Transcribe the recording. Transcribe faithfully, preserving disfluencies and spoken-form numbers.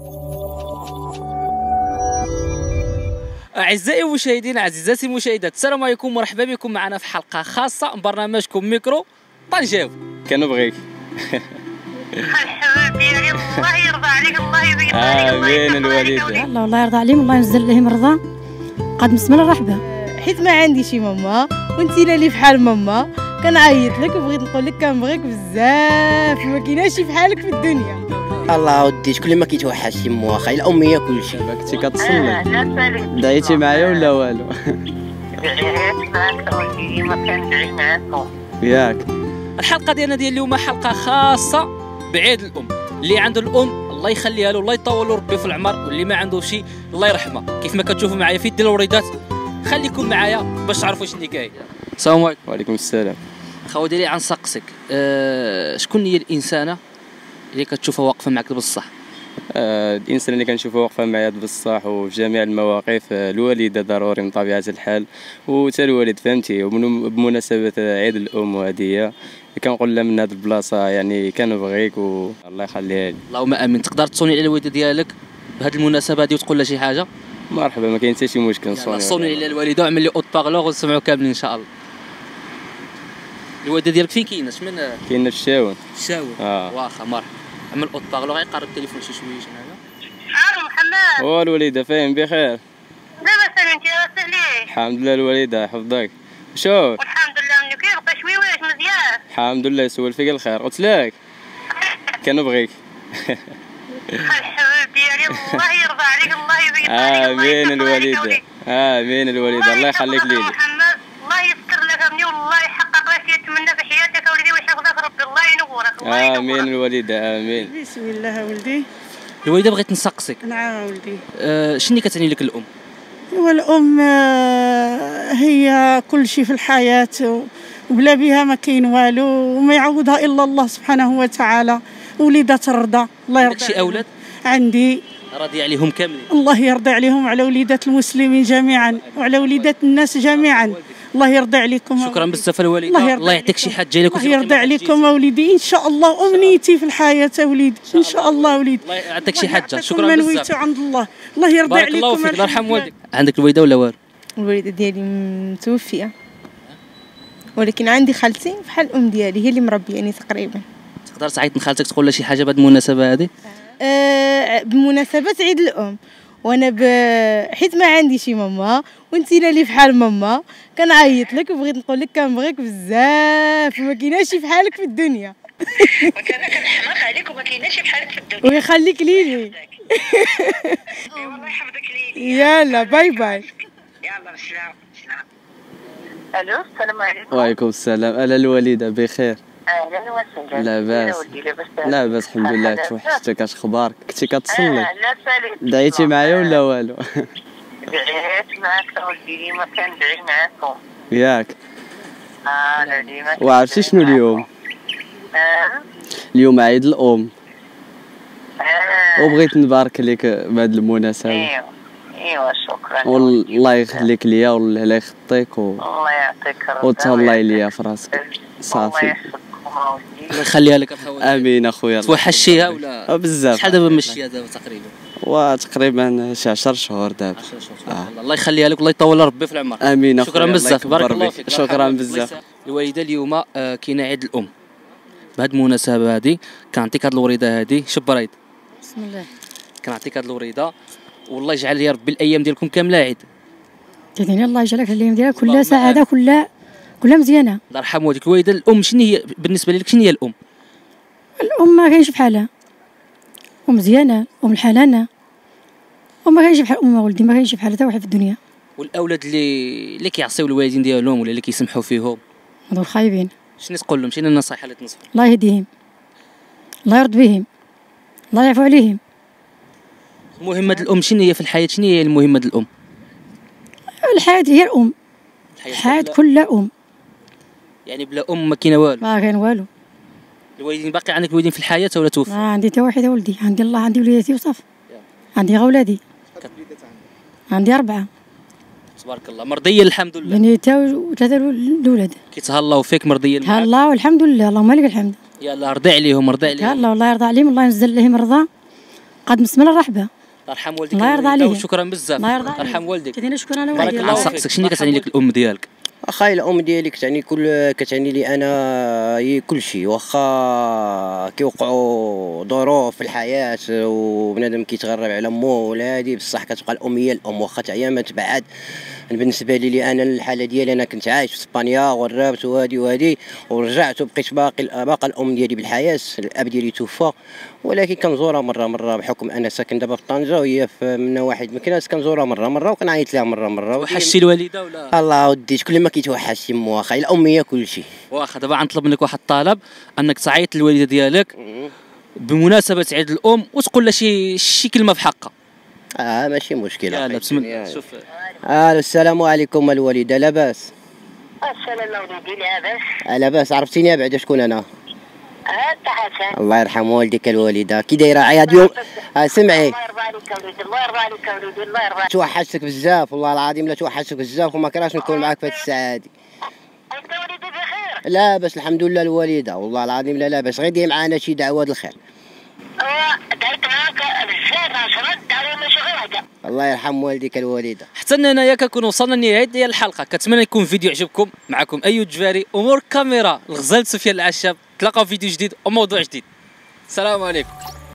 أعزائي المشاهدين عزيزاتي المشاهدات، السلام عليكم ومرحبا بكم معنا في حلقة خاصة من برنامجكم ميكرو طنجاوي. كنبغيك الحباب ديالي الله يرضى عليك، الله يبارك عليك. امين الوالدة. الله الله يرضى عليهم، الله ينزل عليهم الرضا. قد مسمى الرحبة حيت ما عندي شي ماما وانت اللي في حال ماما كنعيط لك وبغيت نقول لك كنبغيك بزاف، ما كايناش شي بحالك في الدنيا. الله ودي شكون اللي ما كيتوحش يما، واخا الاميه كلشي. كنتي كتصلي دعيتي معايا ولا والو؟ دعيت معاك ولدي، ما كندعي معاكم ياك. الحلقة ديالنا ديال اليوم حلقة خاصة بعيد الأم. اللي عنده الأم الله يخليها له، الله يطول له ربي في العمر، واللي ما عنده شي الله يرحمها. كيف ما كتشوفوا معايا في ديال الوريدات، خليكم معايا باش تعرفوا شنو اللي كاين. السلام عليكم. وعليكم السلام. خاوة ديالي غنسقسك، أه شكون هي الإنسانة اللي كتشوفها واقفة معك بصح؟ آه الانسان اللي كنشوفه واقفه معايا بصح وفي جميع المواقف، آه الوالده ضروري من طبيعه الحال، وتا الوالد فهمتي. وبمناسبه عيد الام وهديه كنقول لها من هذه البلاصه يعني كنبغيك والله يخليها لي. اللهم امين. تقدر تصوني على الوالده ديالك بهذه المناسبه هذه وتقول لها شي حاجه؟ مرحبا، ما كاين حتى شي مشكل. نصوني صوني على الوالده وعمل لي اوت باغلوغ ونسمعوا كاملين ان شاء الله. الوالده ديالك فين كاينه؟ شمن كاينه في الشاون. الشاون. اه واخا مرحبا. عمل اوت باغلوغ، يقرب التليفون شي شويه هذا. عارف محمد هو الوالده فاهم بخير؟ لاباس انت راسك ليه؟ الحمد لله الوالده حفظك. شوف والحمد لله منك كيبقى شويويش مزيان. الحمد لله يسول فيك الخير. قلت لك كنبغيك. الحباب ديالي الله يرضى عليك، الله يبارك عليك. امين الوالده. امين الوالده، الله يخليك لي. محمد الله يستر لك ابني، والله يحقق لك اللي يتمنى في حياتك ولدي، ويحفظك ربي، الله ينورك. الله ينورك. امين الوالده امين. بسم الله ولدي. الوالده بغيت نسقسك، نعم ولدي. أه شنو اللي كتعني لك الام؟ والأم آه، هي كل شيء في الحياة، وبلا بها ما كاين والو، وما يعوضها إلا الله سبحانه وتعالى. وليدة الرضا، الله يرضى عندك شي اولاد؟ عندي، راضي عليهم كاملين؟ الله يرضى عليهم وعلى وليدات المسلمين جميعا وعلى وليدات الناس جميعا. الله يرضى عليكم. شكرا بزاف الوالده، الله يرضى الله يعطيك شي حد جاي لك. الله يرضى عليكم وليدي، ان شاء الله امنيتي في الحياه وليدي، ان شاء الله وليدي. الله يعطيك شي حاجه. شكرا من بزاف. نويتو عند الله، الله يرضى بارك عليكم. الله فيك، الله يرحم والديك. عندك الوالده ولا والو؟ الوالده ديالي متوفيه، ولكن عندي خالتي بحال الام ديالي، هي اللي مربياني تقريبا. تقدر تعيط لخالتك تقول لها شي حاجه بهذه المناسبه هذه؟ أه بمناسبه عيد الام، وانا ب... حيت ما عندي شي ماما وانت اللي في حال ماما كنعيط لك وبغيت نقول لك كنبغيك بزاف، ما كايناش شي بحالك في الدنيا. وانت انا كنحماق عليك وما كايناش بحالك في الدنيا. ويخليك ليلي. والله يحفظك ليلي. يلا باي باي. يلا بالسلامه. الو السلام عليكم. وعليكم السلام. الا الوالده بخير؟ اهلا وسهلا. لاباس لاباس الحمد لله. توحشتك، اش اخبارك؟ كنتي كتصلي لا سالي. دعيتي معايا ولا والو؟ دعيت معاك ولدي، ما كندعي معاكم. ياك. اه لا ديما. وعرفتي شنو اليوم؟ اه اليوم عيد الام، اه وبغيت نبارك لك بهذه المناسبه. ايوا ايوا شكرا. والله يخليك ليا والله يخطيك و... الله يعطيك الرضا وتهلاي ليا في راسك. صافي الله يحفظكم اولدي. الله يخليها لك اخويا. امين اخويا. توحشتيها ولا؟ بزاف. شحال دابا مشيها دابا تقريبا؟ وتقريبا شي عشر شهور دابا. عشرة شهور. آه. الله يخليها لك والله يطول ربي في العمر. امين اخويا. شكرا بزاف، بارك الله فيك. شكرا بزاف. الوالده اليوم آه كاينه عيد الام، بهذه المناسبه هذه كنعطيك هذه الوريده هذه. شوف بريد، بسم الله. كنعطيك هذه الوريده، والله يجعل يا ربي الايام ديالكم كامله عيد. تديني الله يجعلك الايام ديالك كلها سعاده، كلها كلها مزيانه. الله يرحم والديك. الوالده الام شنو هي بالنسبه لك؟ شنو هي الام؟ الام ما كاينش بحالها، ومزيانه ومن وما كاينش بحال ام ولدي، ما كاينش بحال حتى واحد في الدنيا. والاولاد اللي اللي كيعصيو الوالدين ديالهم ولا اللي كيسمحوا فيهم، هذو خايبين. شنو تقول لهم؟ شنو النصائح اللي تنصحهم؟ الله يهديهم، الله يرضى بهم، الله يعفو عليهم. مهمة الام شنو هي في الحياه؟ شنو هي المهمة الام؟ الحياه هي الام، الحياه كلها ام. يعني بلا ام ما كاين والو. ما كاين والو. الوالدين باقي عندك الوالدين في الحياه ولا توفى؟ ما عندي حتى واحد ولدي، عندي الله، عندي وليداتي وصافي. عندي غير ولادي. عندي أربعة. تبارك الله. مرضية الحمد لله. بنيتها وثلاثة الأولاد. كيتهلاو فيك مرضية. تهلاو والحمد لله، اللهم لك الحمد. يلا رضي عليهم، رضي عليهم. يلا والله يرضى عليهم، الله ينزل عليهم الرضا. قد بسم الله الرحبه. الله يرحم والديك الله يرضى عليه. وشكرا بزاف. الله يرضى عليك. الله يرحم والديك. كثير شكرا انا بارك والدي. الله فيك. شنو اللي كتعني لك الام ديالك؟ واخا الام ديالي كتعني كل كتعني لي انا هي كل شيء، واخا كيوقعوا ظروف في الحياه وبنادم كيتغرب على مو ولا هادي، بصح كتبقى الام هي الام واخا تعيا ما تبعد. بالنسبه لي, لي انا الحاله ديالي انا كنت عايش في اسبانيا وغربت وهادي وهادي ورجعت وبقيت باقي باقا الام ديالي بالحياه، الاب ديالي توفى، ولكن كنزورها مره مره بحكم انا ساكن دابا في طنجه وهي في من واحد مكناس، كنزورها مره مره وكنعيط لها مره مره. وحشتي الوالده ولا؟ الله وديت كل ما كيتوحش يما واخا الام هي كل شيء. واخا دابا غنطلب منك واحد الطلب، انك تعيط للوالده ديالك بمناسبه عيد الام وتقول لها شي شي كلمه في حقها. اه ماشي مشكله. يلا بسم الله. شوف آه السلام عليكم الوالده، لاباس؟ السلام وليدي لاباس. آه لاباس. عرفتيني بعدا شكون انا؟ انت حسن. الله يرحم والديك الوالده. كي دايره عياد يوم؟ آه سمعي، الله يرضى عليك وليدي، الله يرضى عليك وليدي، الله يرضى عليك. توحشتك بزاف والله العظيم، لا توحشتك بزاف وما كرهتش نكون معاك في هذه الساعه هذه. انت وليدي بخير؟ لاباس الحمد لله الوالده، والله العظيم لا لاباس، غير دير معانا شي دعوه الخير. دعيت معاك بزاف عشرات دعوه ماشي غير وحده. الله يرحم والديك الوالده. حتى انايا كنكون وصلنا لنهايه ديال الحلقه، كنتمنى يكون فيديو عجبكم. معكم ايوب جباري، امور كاميرا الغزال سفيان العشاب. تلاقاو في فيديو جديد وموضوع جديد. السلام عليكم.